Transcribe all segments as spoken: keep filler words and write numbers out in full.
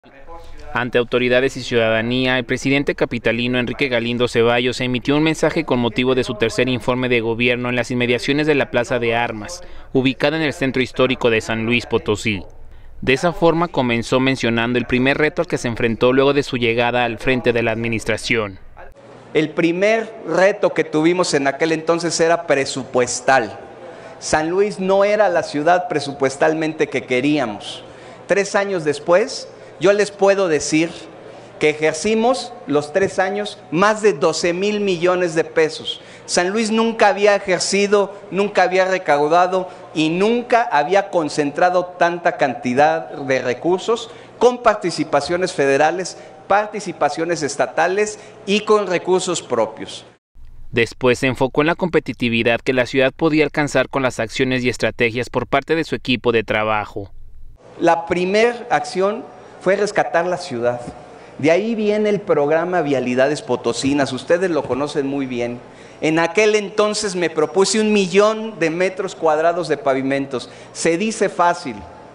Ante autoridades y ciudadanía, el presidente capitalino Enrique Galindo Ceballos emitió un mensaje con motivo de su tercer informe de gobierno en las inmediaciones de la Plaza de Armas, ubicada en el centro histórico de San Luis Potosí. De esa forma comenzó mencionando el primer reto al que se enfrentó luego de su llegada al frente de la administración. El primer reto que tuvimos en aquel entonces era presupuestal. San Luis no era la ciudad presupuestalmente que queríamos. Tres años después, yo les puedo decir que ejercimos los tres años más de doce mil millones de pesos. San Luis nunca había ejercido, nunca había recaudado y nunca había concentrado tanta cantidad de recursos con participaciones federales, participaciones estatales y con recursos propios. Después se enfocó en la competitividad que la ciudad podía alcanzar con las acciones y estrategias por parte de su equipo de trabajo. La primera acción fue rescatar la ciudad. De ahí viene el programa Vialidades Potosinas, ustedes lo conocen muy bien. En aquel entonces me propuse un millón de metros cuadrados de pavimentos. Se dice fácil.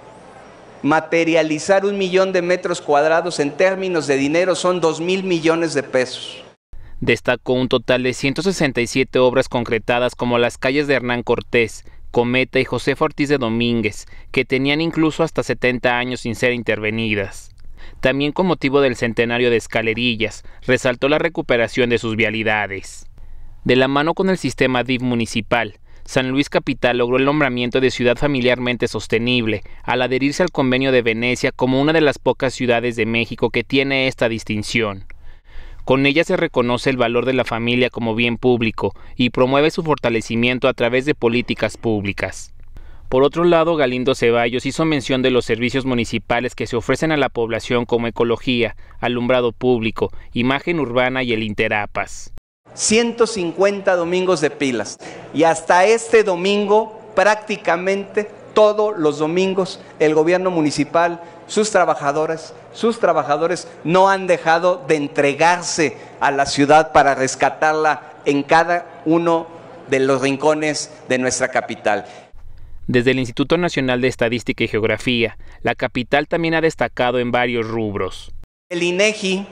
Materializar un millón de metros cuadrados en términos de dinero son dos mil millones de pesos. Destacó un total de ciento sesenta y siete obras concretadas como las calles de Hernán Cortés, Cometa y Josefa Ortiz de Domínguez, que tenían incluso hasta setenta años sin ser intervenidas. También con motivo del centenario de Escalerillas, resaltó la recuperación de sus vialidades. De la mano con el sistema D I F municipal, San Luis Capital logró el nombramiento de ciudad familiarmente sostenible, al adherirse al Convenio de Venecia como una de las pocas ciudades de México que tiene esta distinción. Con ella se reconoce el valor de la familia como bien público y promueve su fortalecimiento a través de políticas públicas. Por otro lado, Galindo Ceballos hizo mención de los servicios municipales que se ofrecen a la población como ecología, alumbrado público, imagen urbana y el Interapas. ciento cincuenta domingos de pilas y hasta este domingo prácticamente todos los domingos el gobierno municipal, sus trabajadoras, sus trabajadores no han dejado de entregarse a la ciudad para rescatarla en cada uno de los rincones de nuestra capital. Desde el Instituto Nacional de Estadística y Geografía, la capital también ha destacado en varios rubros. El INEGI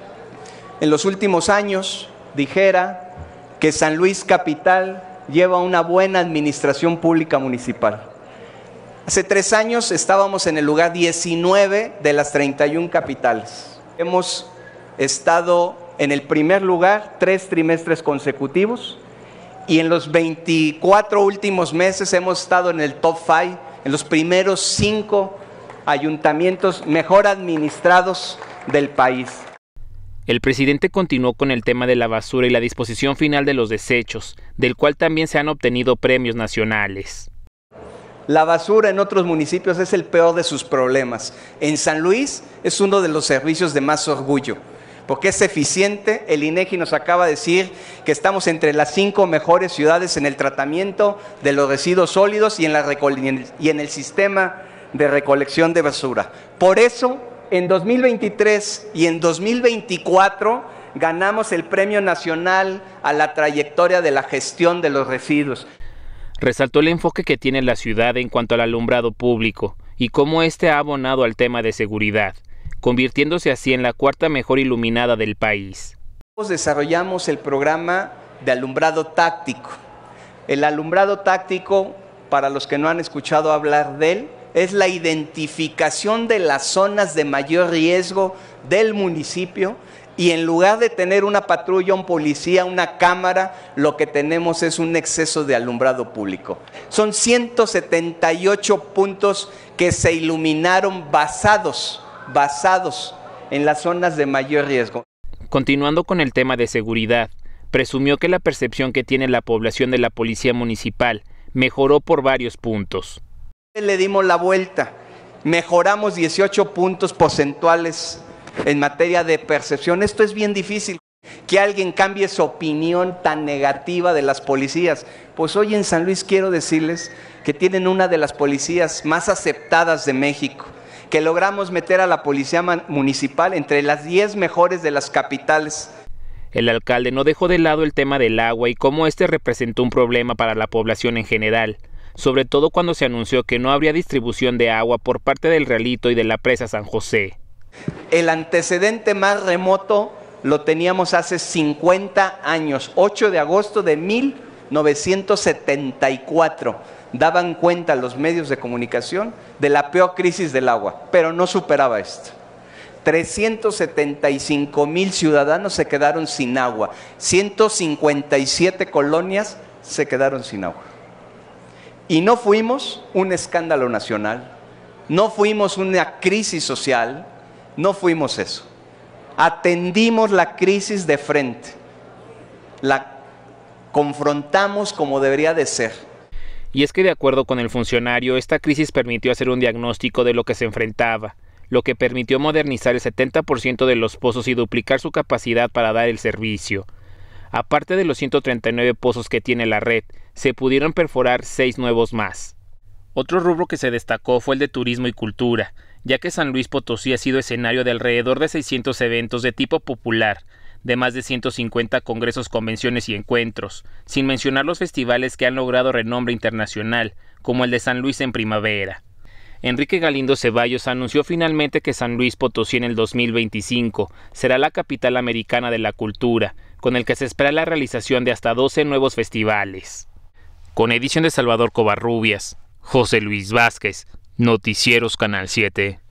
en los últimos años dijera que San Luis Capital lleva una buena administración pública municipal. Hace tres años estábamos en el lugar diecinueve de las treinta y una capitales. Hemos estado en el primer lugar tres trimestres consecutivos y en los veinticuatro últimos meses hemos estado en el top cinco, en los primeros cinco ayuntamientos mejor administrados del país. El presidente continuó con el tema de la basura y la disposición final de los desechos, del cual también se han obtenido premios nacionales. La basura en otros municipios es el peor de sus problemas. En San Luis es uno de los servicios de más orgullo, porque es eficiente. El INEGI nos acaba de decir que estamos entre las cinco mejores ciudades en el tratamiento de los residuos sólidos y en, la y en el sistema de recolección de basura. Por eso, en dos mil veintitrés y en dos mil veinticuatro ganamos el Premio Nacional a la Trayectoria de la Gestión de los Residuos. Resaltó el enfoque que tiene la ciudad en cuanto al alumbrado público y cómo este ha abonado al tema de seguridad, convirtiéndose así en la cuarta mejor iluminada del país. Desarrollamos el programa de alumbrado táctico. El alumbrado táctico, para los que no han escuchado hablar de él, es la identificación de las zonas de mayor riesgo del municipio y en lugar de tener una patrulla, un policía, una cámara, lo que tenemos es un exceso de alumbrado público. Son ciento setenta y ocho puntos que se iluminaron basados, basados en las zonas de mayor riesgo. Continuando con el tema de seguridad, presumió que la percepción que tiene la población de la policía municipal mejoró por varios puntos. Le dimos la vuelta, mejoramos dieciocho puntos porcentuales en materia de percepción. Esto es bien difícil, que alguien cambie su opinión tan negativa de las policías. Pues hoy en San Luis quiero decirles que tienen una de las policías más aceptadas de México, que logramos meter a la policía municipal entre las diez mejores de las capitales. El alcalde no dejó de lado el tema del agua y cómo este representó un problema para la población en general, sobre todo cuando se anunció que no habría distribución de agua por parte del Realito y de la presa San José. El antecedente más remoto lo teníamos hace cincuenta años, ocho de agosto de mil novecientos setenta y cuatro. Daban cuenta los medios de comunicación de la peor crisis del agua, pero no superaba esto. trescientos setenta y cinco mil ciudadanos se quedaron sin agua, ciento cincuenta y siete colonias se quedaron sin agua. Y no fuimos un escándalo nacional, no fuimos una crisis social, no fuimos eso. Atendimos la crisis de frente, la confrontamos como debería de ser. Y es que de acuerdo con el funcionario, esta crisis permitió hacer un diagnóstico de lo que se enfrentaba, lo que permitió modernizar el setenta por ciento de los pozos y duplicar su capacidad para dar el servicio. Aparte de los ciento treinta y nueve pozos que tiene la red, se pudieron perforar seis nuevos más. Otro rubro que se destacó fue el de turismo y cultura, ya que San Luis Potosí ha sido escenario de alrededor de seiscientos eventos de tipo popular, de más de ciento cincuenta congresos, convenciones y encuentros, sin mencionar los festivales que han logrado renombre internacional, como el de San Luis en primavera. Enrique Galindo Ceballos anunció finalmente que San Luis Potosí en el dos mil veinticinco será la capital americana de la cultura, con el que se espera la realización de hasta doce nuevos festivales. Con edición de Salvador Covarrubias, José Luis Vázquez, Noticieros Canal siete.